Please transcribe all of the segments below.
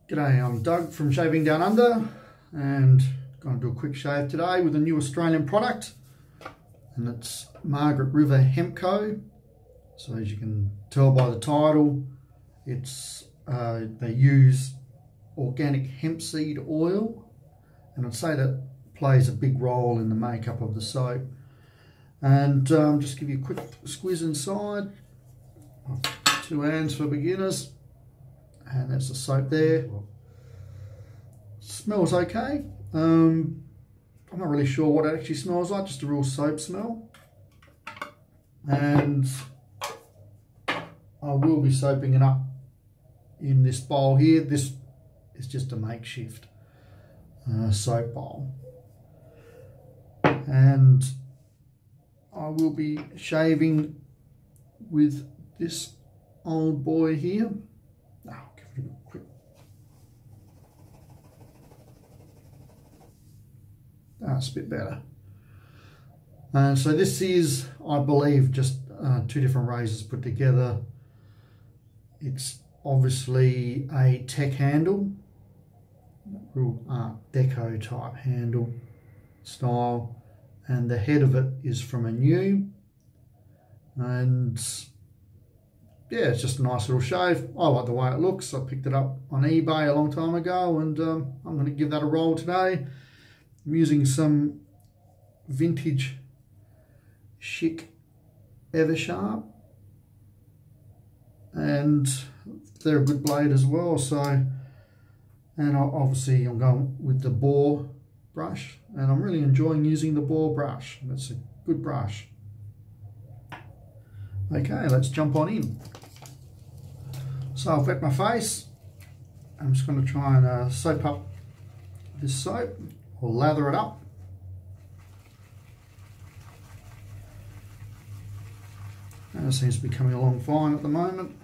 G'day, I'm Doug from Shaving Down Under and going to do a quick shave today with a new Australian product, and it's Margaret River Hemp Co. So as you can tell by the title, it's they use organic hemp seed oil, and I'd say that plays a big role in the makeup of the soap. And just give you a quick squeeze inside. 2 hands for beginners. And that's the soap there. Smells okay. I'm not really sure what it actually smells like, just a real soap smell. And I will be soaping it up in this bowl here. This is just a makeshift soap bowl. And I will be shaving with this old boy here. I'll give it a quick. That's a bit better. So this is, I believe, just 2 different razors put together. It's obviously a tech handle, real Art Deco type handle style, and the head of it is from a new. And yeah, it's just a nice little shave. I like the way it looks. I picked it up on eBay a long time ago, and I'm going to give that a roll today. I'm using some vintage Schick Eversharp, and they're a good blade as well. So, and obviously I'm going with the Boar brush, and I'm really enjoying using the Boar brush. It's a good brush. Okay, let's jump on in. So I've wet my face. I'm just going to try and soap up this soap, or lather it up. And it seems to be coming along fine at the moment.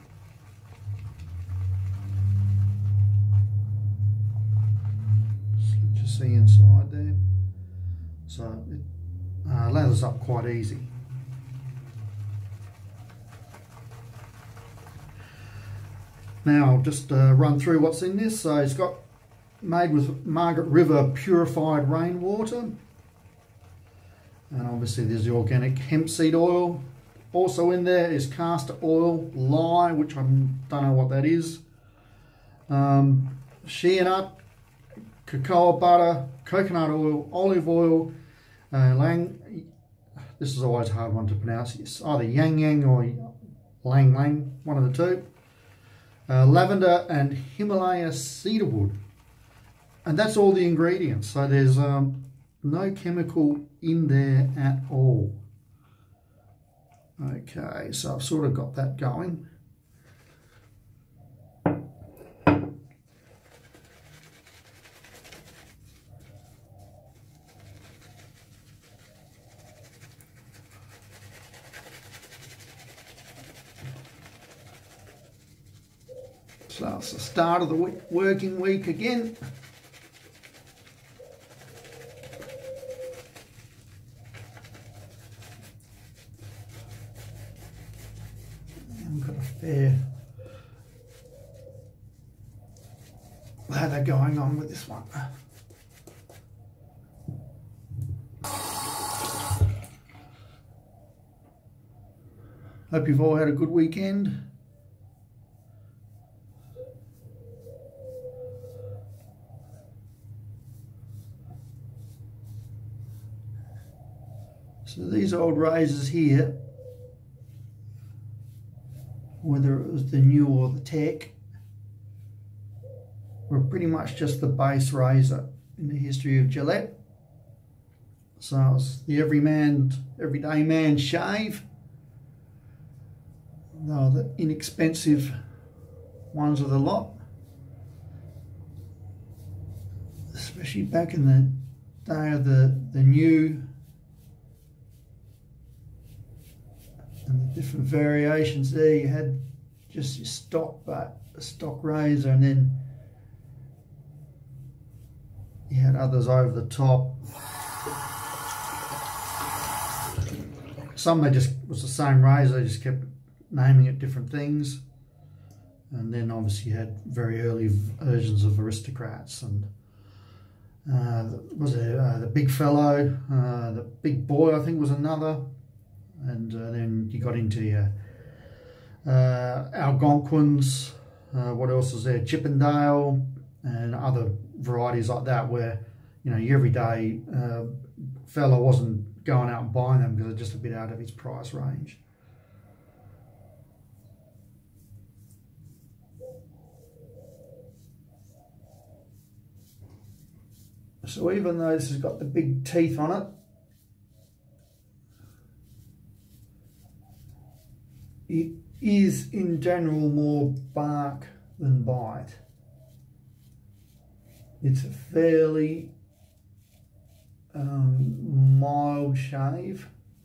Just let you see inside there. So it lathers up quite easy. Now I'll just run through what's in this. So it's got made with Margaret River purified rainwater, and obviously there's the organic hemp seed oil. Also in there is castor oil, lye, which I don't know what that is, shea nut, cocoa butter, coconut oil, olive oil, this is always a hard one to pronounce. It's either yang yang or lang lang, one of the two. Lavender and Himalaya cedarwood, and that's all the ingredients. So there's no chemical in there at all. Okay, so I've sort of got that going. So it's the start of the working week again. And we've got a fair lather going on with this one. Hope you've all had a good weekend. So these old razors here, whether it was the new or the tech, were pretty much just the base razor in the history of Gillette. So it was the everyday man shave. They were the inexpensive ones of the lot, especially back in the day of the new and the different variations there. You had just your stock razor, and then you had others over the top. Some they just was the same razor, they just kept naming it different things. and then obviously you had very early versions of Aristocrats, and was there the Big Fellow, the Big Boy I think was another, and then you got into your Algonquins, what else is there, Chippendale, and other varieties like that, where you know your everyday fella wasn't going out and buying them because they're just a bit out of his price range. So even though this has got the big teeth on it, it is in general more bark than bite. It's a fairly mild shave.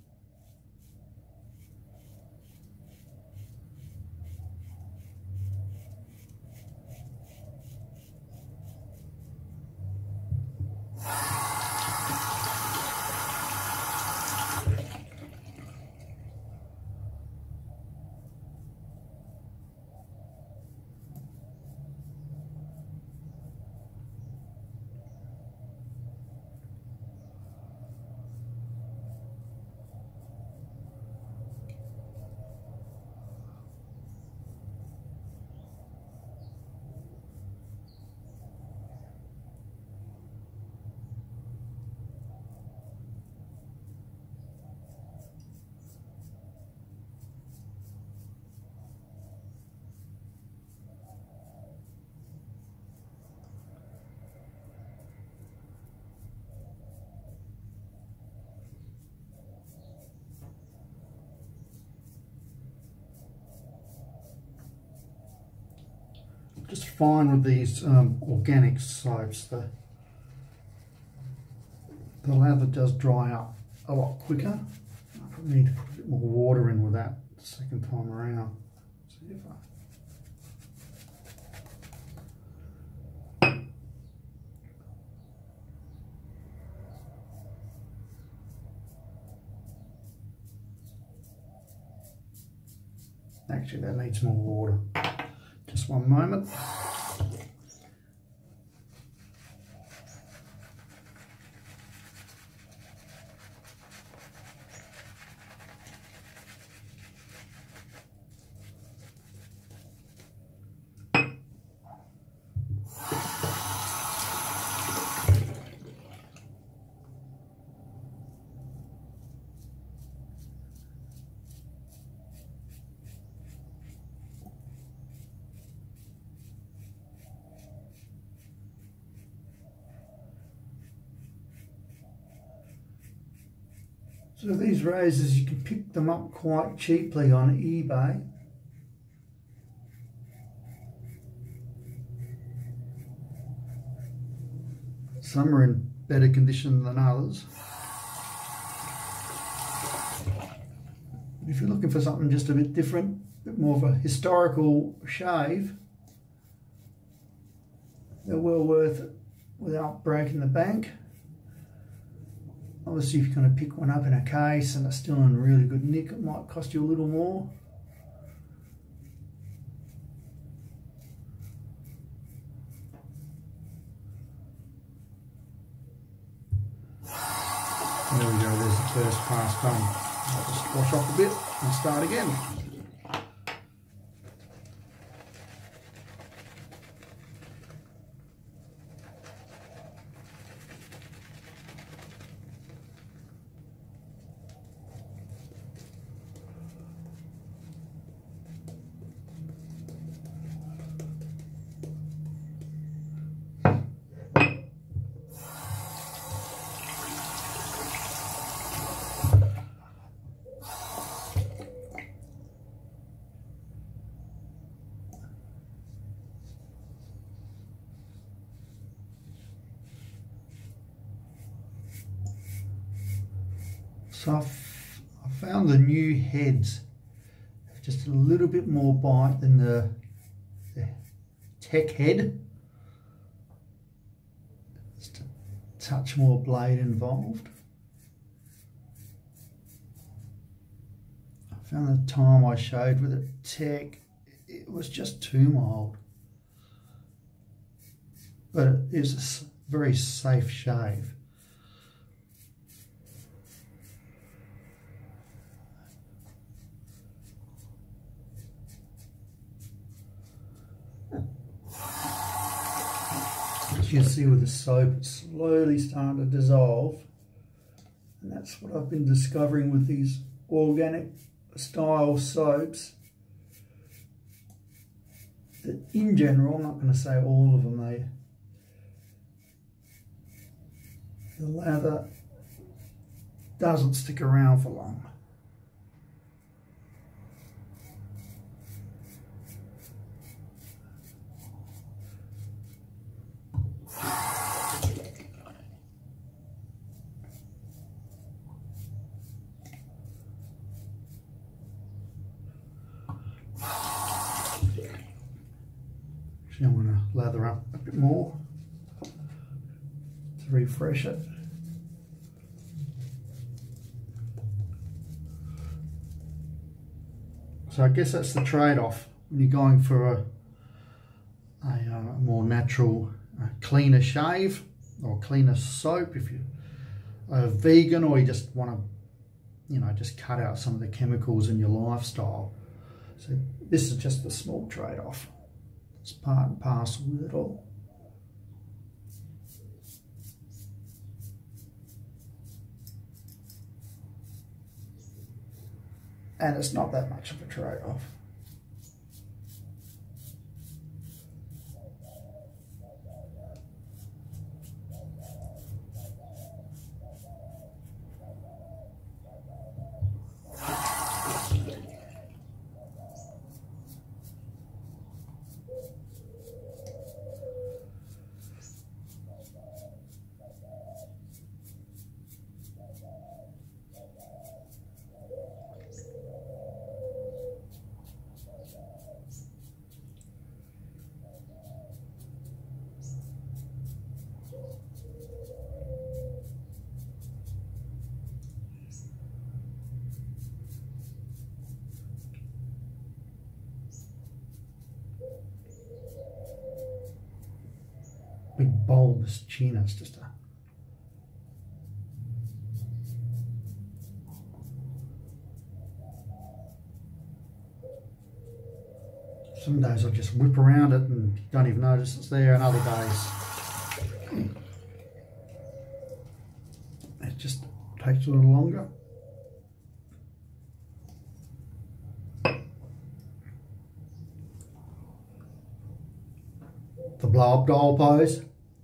Just fine with these organic soaps. The lather does dry up a lot quicker. I probably need to put a bit more water in with that the second time around. See if actually that needs more water. Just one moment. So these razors, you can pick them up quite cheaply on eBay. Some are in better condition than others. If you're looking for something just a bit different, a bit more of a historical shave, they're well worth it without breaking the bank. Obviously, if you're going to pick one up in a case and it's still in really good nick, it might cost you a little more. There we go, there's the first pass done. I'll just wash off a bit and start again. So I found the new heads have just a little bit more bite than the tech head. Just a touch more blade involved. I found the time I showed with the tech, it was just too mild. But it is a very safe shave. As you can see with the soap, it's slowly starting to dissolve. And that's what I've been discovering with these organic style soaps. That in general, I'm not going to say all of them, the lather doesn't stick around for long. Actually, I'm going to lather up a bit more to refresh it. So I guess that's the trade-off when you're going for a more natural, cleaner shave or cleaner soap. If you're a vegan or you just want to, you know, just cut out some of the chemicals in your lifestyle. So this is just a small trade-off. It's part and parcel with it all. And it's not that much of a trade-off. Big bulbous chin, it's just a... Some days I just whip around it and don't even notice it's there, and other days it just takes a little longer. The blow up doll pose.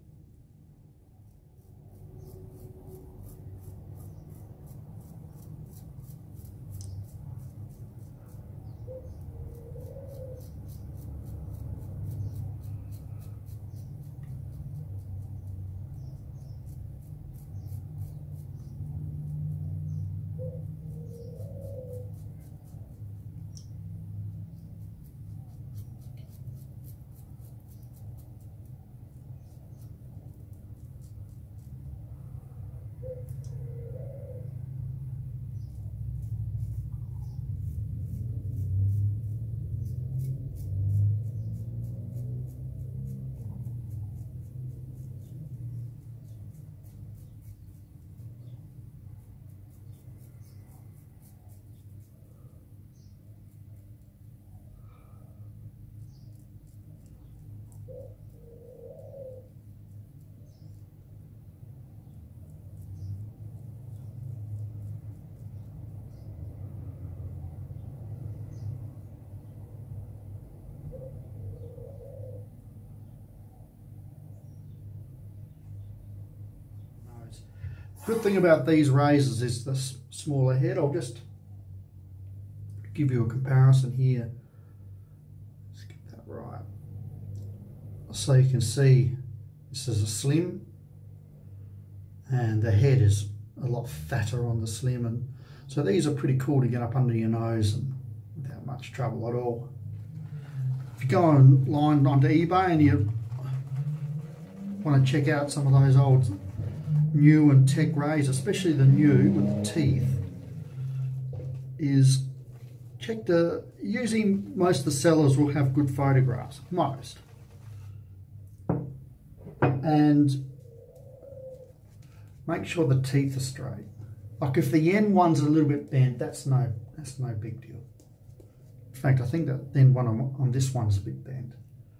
Good thing about these razors is the smaller head. I'll just give you a comparison here. Let's get that right. So you can see this is a slim and the head is a lot fatter on the slim, and so these are pretty cool to get up under your nose and without much trouble at all. If you go online onto eBay and you want to check out some of those old new and tech razors, especially the new with the teeth, is Usually most of the sellers will have good photographs, most. And make sure the teeth are straight. Like if the yen one's a little bit bent, that's no big deal. In fact, I think that then one on this one's a bit bent.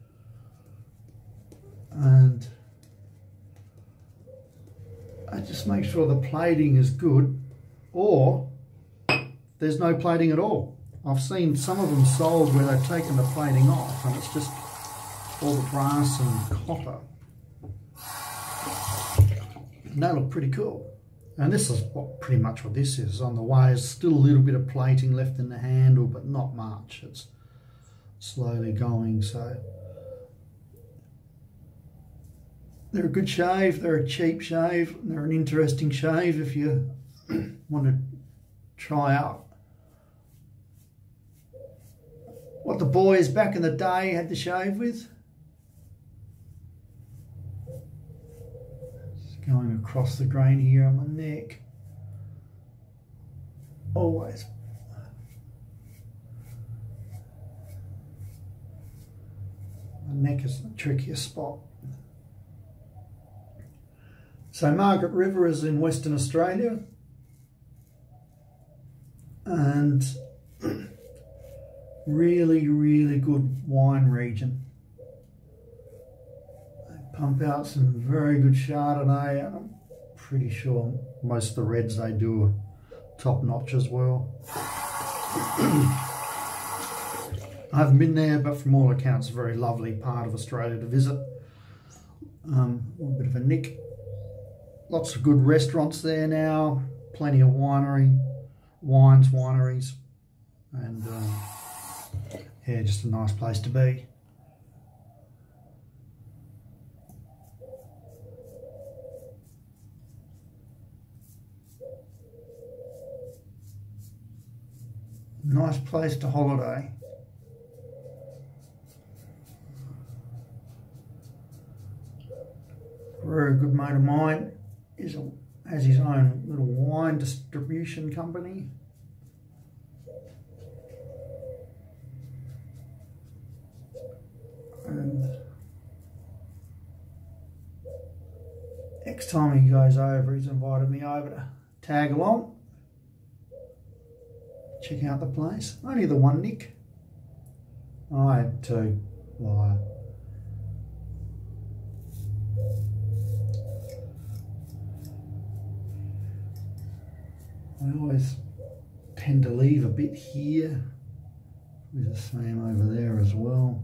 And I just make sure the plating is good, or there's no plating at all. I've seen some of them sold where they've taken the plating off and it's just all the brass and copper. And they look pretty cool. And this is pretty much what this is. On the way is still a little bit of plating left in the handle, but not much. It's slowly going, so. They're a good shave, they're a cheap shave, they're an interesting shave if you want to try out what the boys back in the day had to shave with. Just going across the grain here on my neck. Always. My neck is the trickiest spot. So Margaret River is in Western Australia, and really, really good wine region. They pump out some very good Chardonnay, and I'm pretty sure most of the reds they do are top notch as well. I haven't been there, but from all accounts, a very lovely part of Australia to visit. A little bit of a nick. Lots of good restaurants there now, plenty of wineries, and yeah, just a nice place to be. Nice place to holiday. A very good mate of mine has his own little wine distribution company. And next time he goes over, he's invited me over to tag along, check out the place. Only the one nick. I had two. Liar. I always tend to leave a bit here. There's the same over there as well.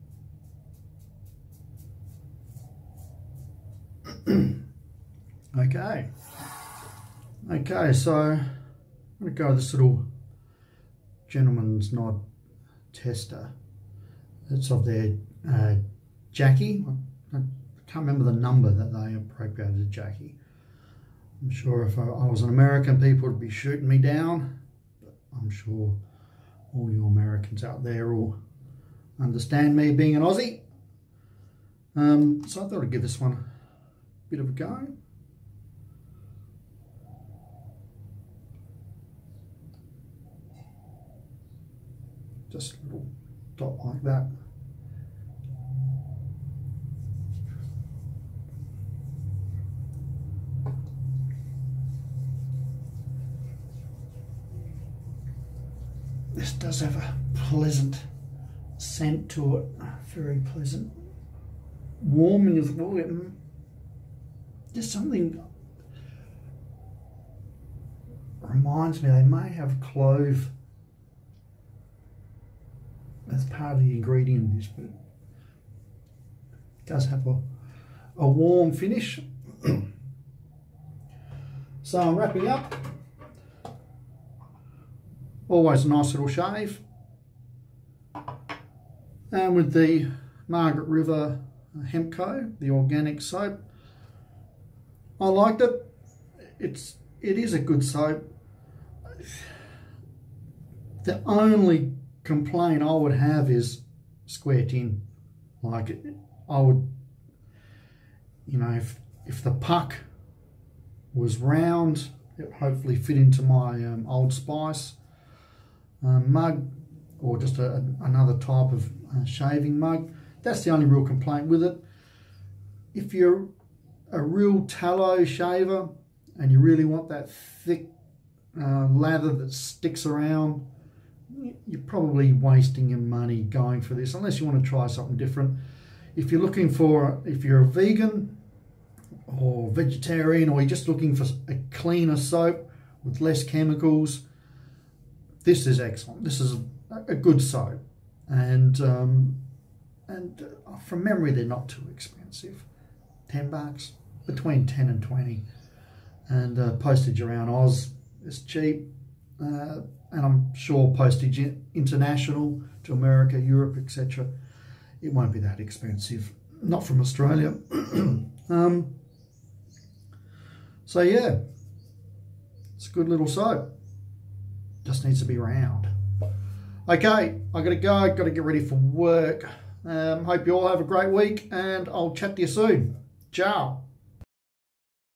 Okay, so I'm going to go with this little gentleman's nod tester. It's of their Jackie. I can't remember the number that they appropriated as Jackie. I'm sure if I was an American, people would be shooting me down, but I'm sure all you Americans out there will understand me being an Aussie. So I thought I'd give this one a bit of a go. Just a little dot like that. This does have a pleasant scent to it, very pleasant. Warming as well. Just something reminds me they may have clove as part of the ingredient in this, but it does have a warm finish. So I'm wrapping up. Always a nice little shave. And with the Margaret River Hemp Co, the organic soap, I liked it. It is a good soap. The only complaint I would have is square tin. Like I would, you know, if the puck was round, it would hopefully fit into my Old Spice. mug, or just another type of shaving mug. That's the only real complaint with it. If you're a real tallow shaver and you really want that thick lather that sticks around, you're probably wasting your money going for this, unless you want to try something different. If you're looking for, if you're a vegan or vegetarian, or you're just looking for a cleaner soap with less chemicals, this is excellent. This is a good soap, and from memory they're not too expensive. $10, between 10 and 20, and postage around Oz is cheap, and I'm sure postage international to America, Europe, etc., it won't be that expensive, not from Australia. So yeah, it's a good little soap, just needs to be round. Okay, I gotta go, gotta get ready for work. Hope you all have a great week, and I'll chat to you soon. Ciao.